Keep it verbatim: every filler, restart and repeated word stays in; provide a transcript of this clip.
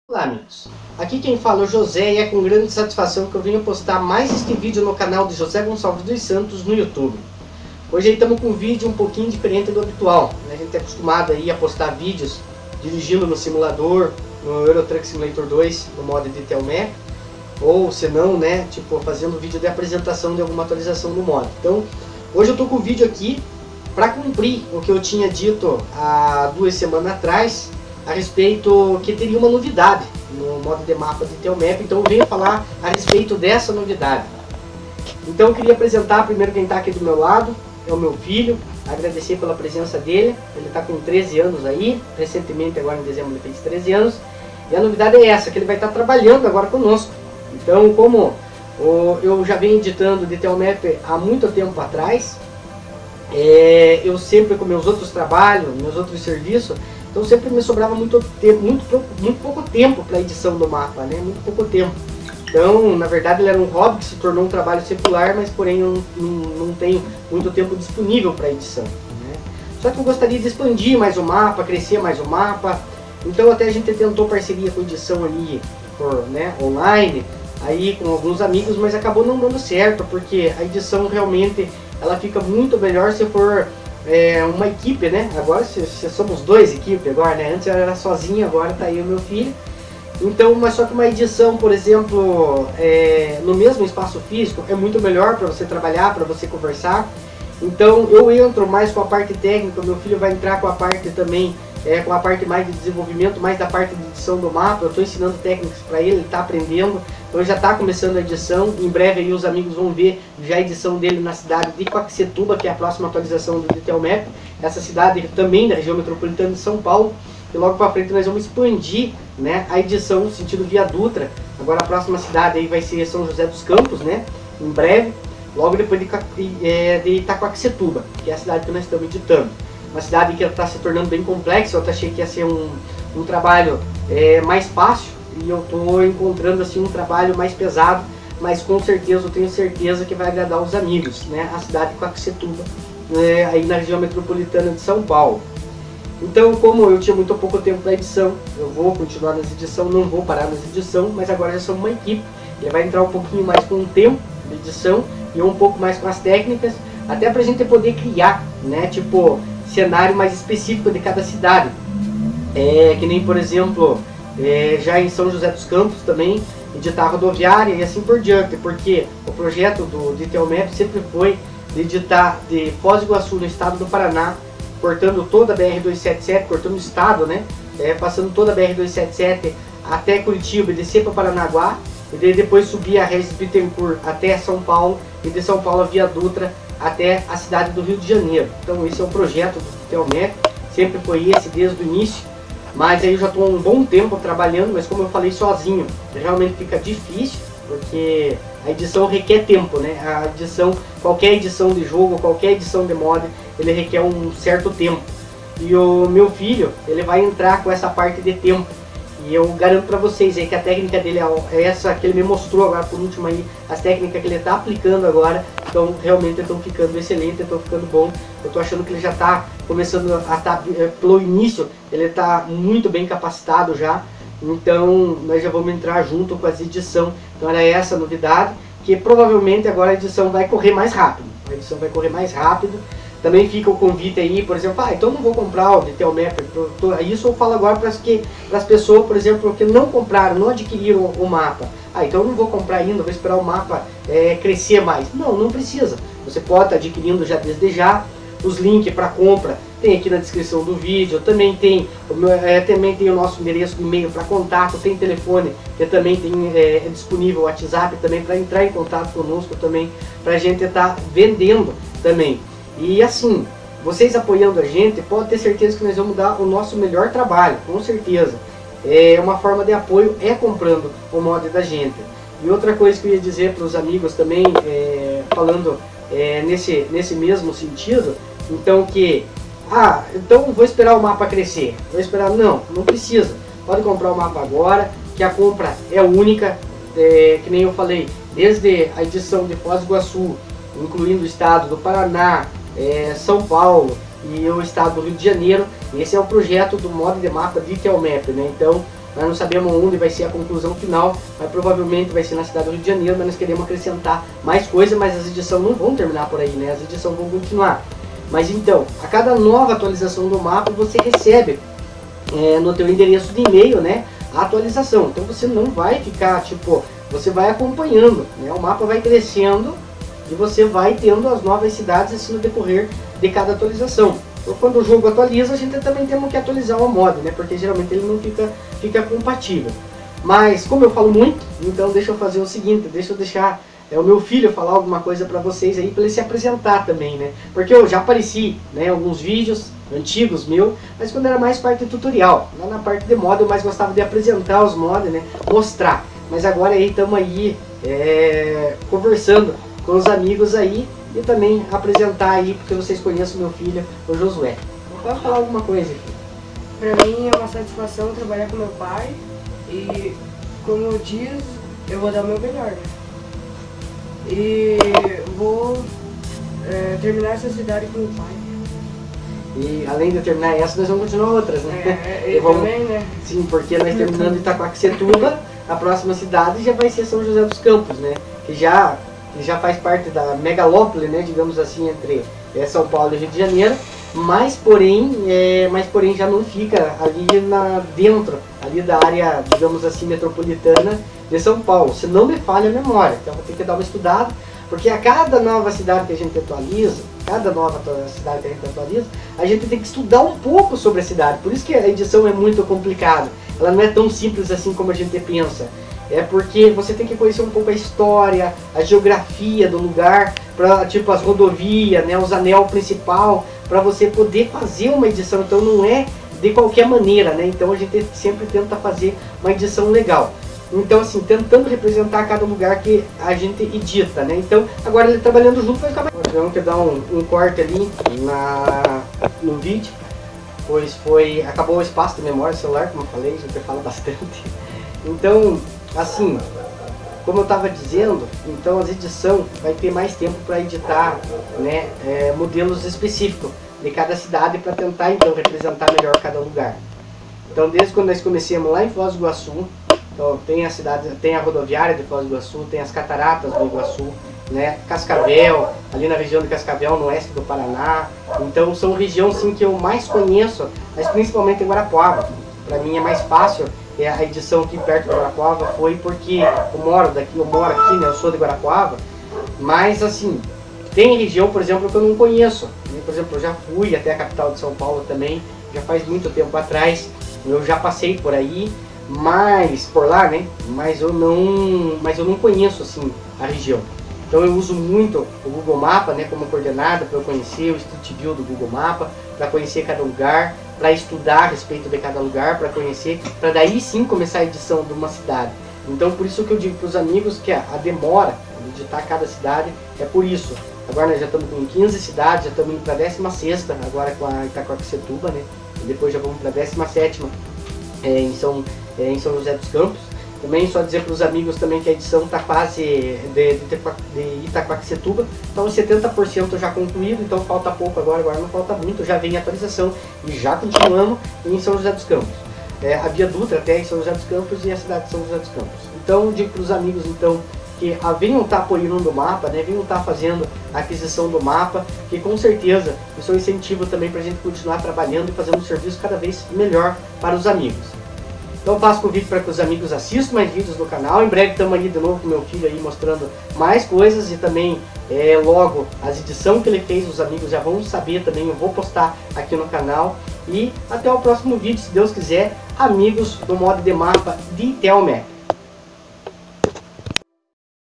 Olá amigos, aqui quem fala é o José e é com grande satisfação que eu venho postar mais este vídeo no canal de José Gonçalves dos Santos no YouTube. Hoje aí estamos com um vídeo um pouquinho diferente do habitual, né? A gente é acostumado aí a postar vídeos dirigindo no simulador, no Euro Truck Simulator dois, no modo de Telmec, ou se não, né, tipo fazendo vídeo de apresentação de alguma atualização do modo. Então, hoje eu estou com o vídeo aqui para cumprir o que eu tinha dito há duas semanas atrás, a respeito que teria uma novidade no modo de mapa de Telmec, então eu venho falar a respeito dessa novidade. Então eu queria apresentar primeiro quem está aqui do meu lado, é o meu filho, agradecer pela presença dele, ele está com treze anos aí, recentemente agora em dezembro ele fez treze anos, e a novidade é essa, que ele vai estar trabalhando agora conosco. Então como oh, eu já venho editando de Telmec há muito tempo atrás, é, eu sempre com meus outros trabalhos, meus outros serviços, então sempre me sobrava muito tempo, muito, muito pouco tempo para a edição do mapa, né? Muito pouco tempo. Então, na verdade, ele era um hobby que se tornou um trabalho secular, mas porém eu não, não, não tenho muito tempo disponível para edição, né? Só que eu gostaria de expandir mais o mapa, crescer mais o mapa. Então até a gente tentou parceria com edição ali por, né, online, aí com alguns amigos, mas acabou não dando certo, porque a edição realmente ela fica muito melhor se for É uma equipe, né? Agora se, se somos dois equipes agora, né? Antes eu era sozinho, agora tá aí o meu filho. Então, mas só que uma edição, por exemplo, é, no mesmo espaço físico é muito melhor para você trabalhar, para você conversar. Então eu entro mais com a parte técnica, meu filho vai entrar com a parte também, é, com a parte mais de desenvolvimento, mais da parte de edição do mapa. Eu estou ensinando técnicas para ele, ele está aprendendo. Então já está começando a edição, em breve aí os amigos vão ver já a edição dele na cidade de Quaquecetuba, que é a próxima atualização do Telmec, essa cidade também da região metropolitana de São Paulo, e logo para frente nós vamos expandir, né, a edição no sentido Via Dutra. Agora a próxima cidade aí vai ser São José dos Campos, né, em breve, logo depois de, é, de Itaquaquecetuba, que é a cidade que nós estamos editando. Uma cidade que está se tornando bem complexa, eu achei que ia ser um, um trabalho é, mais fácil, e eu estou encontrando assim um trabalho mais pesado, mas com certeza eu tenho certeza que vai agradar os amigos, né? A cidade de Quaquecetuba, né? Aí na região metropolitana de São Paulo. Então, como eu tinha muito pouco tempo para edição, eu vou continuar nas edições, não vou parar nas edições, mas agora já somos uma equipe. Ele vai entrar um pouquinho mais com o tempo de edição e eu um pouco mais com as técnicas, até para a gente poder criar, né? Tipo, cenário mais específico de cada cidade. É que nem, por exemplo, É, já em São José dos Campos também, editar rodoviária e assim por diante, porque o projeto do de Telmec sempre foi de editar de Foz do Iguaçu, no estado do Paraná, cortando toda a B R duzentos e setenta e sete, cortando o estado, né, é, passando toda a B R duzentos e setenta e sete até Curitiba e descer para Paranaguá, e daí depois subir a Regis Bittencourt até São Paulo, e de São Paulo a Via Dutra até a cidade do Rio de Janeiro. Então esse é o projeto do Telmec, sempre foi esse desde o início. Mas aí eu já estou há um bom tempo trabalhando, mas como eu falei sozinho, realmente fica difícil, porque a edição requer tempo, né? A edição, qualquer edição de jogo, qualquer edição de mod, ele requer um certo tempo. E o meu filho, ele vai entrar com essa parte de tempo. E eu garanto para vocês aí que a técnica dele é essa que ele me mostrou agora por último aí, as técnicas que ele está aplicando agora, então realmente estão ficando excelentes, estão ficando bom. Eu estou achando que ele já está começando a estar, pelo início, ele está muito bem capacitado já, então nós já vamos entrar junto com as edições. Então era essa a novidade, que provavelmente agora a edição vai correr mais rápido, a edição vai correr mais rápido. Também fica o convite aí, por exemplo, ah, então não vou comprar o de Telmec. Isso eu falo agora para as pessoas, por exemplo, que não compraram, não adquiriram o mapa. Ah, então eu não vou comprar ainda, vou esperar o mapa é, crescer mais. Não, não precisa. Você pode estar adquirindo já desde já. Os links para compra tem aqui na descrição do vídeo. Também tem o, meu, é, também tem o nosso endereço de e-mail para contato, tem telefone, que também tem é, é disponível o WhatsApp também para entrar em contato conosco também, para a gente estar vendendo também. E assim, vocês apoiando a gente, pode ter certeza que nós vamos dar o nosso melhor trabalho, com certeza. É uma forma de apoio, é comprando o mod da gente. E outra coisa que eu ia dizer para os amigos também, é, falando é, nesse, nesse mesmo sentido, então que, ah, então vou esperar o mapa crescer, vou esperar, não, não precisa. Pode comprar o mapa agora, que a compra é única, é, que nem eu falei, desde a edição de Foz do Iguaçu, incluindo o estado do Paraná, É, São Paulo e o estado do Rio de Janeiro. Esse é o projeto do mod de mapa de Telmec, né? Então Nós não sabemos onde vai ser a conclusão final, mas provavelmente vai ser na cidade do Rio de Janeiro, mas nós queremos acrescentar mais coisas, mas as edições não vão terminar por aí, né? As edições vão continuar. Mas então, a cada nova atualização do mapa, você recebe é, no teu endereço de e-mail, né, a atualização. Então você não vai ficar, tipo, você vai acompanhando, né? O mapa vai crescendo e você vai tendo as novas cidades assim no decorrer de cada atualização. Então, quando o jogo atualiza, a gente também tem que atualizar o mod, né? Porque geralmente ele não fica, fica compatível. Mas como eu falo muito, então deixa eu fazer o seguinte, deixa eu deixar é, o meu filho falar alguma coisa para vocês aí, para ele se apresentar também, né? Porque eu já apareci, né, em alguns vídeos antigos meu, mas quando era mais parte de tutorial. Lá na parte de mod eu mais gostava de apresentar os mods, né? Mostrar. Mas agora aí estamos aí é, conversando com os amigos aí e também apresentar aí, porque vocês conhecem o meu filho, o Josué. Pode falar alguma coisa, filho? Pra mim é uma satisfação trabalhar com meu pai e, como eu disse, eu vou dar o meu melhor, né? E vou é, terminar essa cidade com meu pai. E além de terminar essa, nós vamos continuar outras, né? É, e vamos, também, né? Sim, porque nós terminando Itaquaquecetuba, a próxima cidade já vai ser São José dos Campos, né? Que já, que já faz parte da megalópole, né? Digamos assim, entre é, São Paulo e Rio de Janeiro. Mas porém, é, mas porém já não fica ali na, dentro ali da área, digamos assim, metropolitana de São Paulo. Se não me falha a memória, então vou ter que dar uma estudada, porque a cada nova cidade que a gente atualiza, cada nova cidade que a gente atualiza, a gente tem que estudar um pouco sobre a cidade. Por isso que a edição é muito complicada. Ela não é tão simples assim como a gente pensa. É porque você tem que conhecer um pouco a história, a geografia do lugar, pra, tipo as rodovias, né, os anel principal, para você poder fazer uma edição. Então não é de qualquer maneira, né? Então a gente sempre tenta fazer uma edição legal. Então assim, tentando representar cada lugar que a gente edita, né? Então agora ele trabalhando junto vai ficar mais... Tivemos que dar um, um corte ali na, no vídeo, pois foi, acabou o espaço de memória celular, como eu falei, a gente fala bastante. Então, assim, como eu estava dizendo, então as edições vai ter mais tempo para editar, né, é, modelos específicos de cada cidade para tentar então representar melhor cada lugar. Então desde quando nós começamos lá em Foz do Iguaçu, então tem a cidade, tem a rodoviária de Foz do Iguaçu, tem as cataratas do Iguaçu, né, Cascavel, ali na região de Cascavel, no oeste do Paraná. Então são regiões sim que eu mais conheço, mas principalmente em Guarapuava. Para mim é mais fácil. A edição aqui perto de Guarapuava foi porque eu moro daqui, eu moro aqui, né, eu sou de Guarapuava, mas assim, tem região, por exemplo, que eu não conheço. Por exemplo, eu já fui até a capital de São Paulo também, já faz muito tempo atrás, eu já passei por aí, mas por lá, né, mas eu não, mas eu não conheço assim a região. Então eu uso muito o Google Mapa, né, como coordenada para eu conhecer o Street View do Google Mapa, para conhecer cada lugar, para estudar a respeito de cada lugar, para conhecer, para daí sim começar a edição de uma cidade. Então por isso que eu digo para os amigos que a, a demora de editar cada cidade é por isso. Agora nós já estamos com quinze cidades, já estamos indo para a décima sexta, agora com a Itaquaquecetuba, né? E depois já vamos para a décima sétima é, em, São, é, em São José dos Campos. Também só dizer para os amigos também que a edição está quase de, de, de Itaquaquecetuba, então setenta por cento já concluído, então falta pouco agora, agora não falta muito, já vem a atualização e já continuamos em São José dos Campos. É, a Via Dutra até em São José dos Campos e a cidade de São José dos Campos. Então digo para os amigos então que a, venham estar tá apoiando o mapa, né, venham estar tá fazendo a aquisição do mapa, que com certeza isso é um incentivo também para a gente continuar trabalhando e fazendo um serviço cada vez melhor para os amigos. Então eu faço convite para que os amigos assistam mais vídeos no canal. Em breve estamos aí de novo com meu filho aí mostrando mais coisas e também é, logo as edições que ele fez, os amigos já vão saber também, eu vou postar aqui no canal. E até o próximo vídeo, se Deus quiser, amigos do Mod de Mapa de Telmap.